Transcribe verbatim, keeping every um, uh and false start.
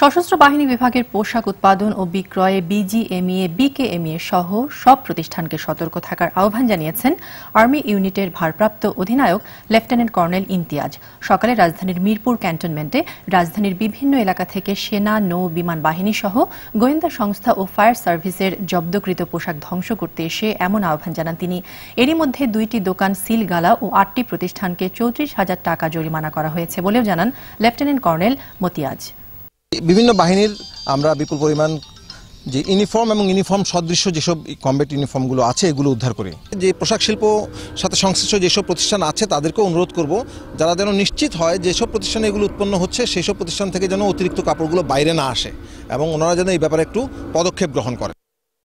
সশস্ত্র বাহিনী বিভাগের পোশাক উৎপাদন ও বিক্রয়ে বিজিএমইএ, বিকেএমইএ সহ সব প্রতিষ্ঠানকে সতর্ক থাকার আহ্বান জানিয়েছেন আর্মি ইউনিটের ভারপ্রাপ্ত অধিনায়ক লেফটেন্যান্ট কর্নেল ইমতিয়াজ। সকালে রাজধানীর মিরপুর ক্যান্টনমেন্টে রাজধানীর বিভিন্ন এলাকা থেকে সেনা, নৌ, বিমান বাহিনী সহ গোয়েন্দা সংস্থা ও ফায়ার সার্ভিসের জব্দকৃত পোশাক ধ্বংস করতে এসে এমন আহ্বান জানান তিনি। এরই মধ্যে দুইটি দোকান সিলগালা ও আটটি প্রতিষ্ঠানকে চৌত্রিশ হাজার টাকা জরিমানা করা হয়েছে বলেও জানান লেফটেন্যান্ট কর্নেল মতিয়াজ। বিভিন্ন বাহিনীর আমরা বিপুল পরিমাণ যে ইউনিফর্ম এবং ইউনিফর্ম সদৃশ্য যেসব কমব্যাট ইউনিফর্মগুলো আছে এগুলো উদ্ধার করি। যে পোশাক শিল্প সাথে সংশ্লিষ্ট যেসব প্রতিষ্ঠান আছে তাদেরকে অনুরোধ করব যারা যেন নিশ্চিত হয় যেসব প্রতিষ্ঠানে এগুলো উৎপন্ন হচ্ছে সেই সব প্রতিষ্ঠান থেকে যেন অতিরিক্ত কাপড়গুলো বাইরে না আসে এবং ওনারা যেন এই ব্যাপারে একটু পদক্ষেপ গ্রহণ করে।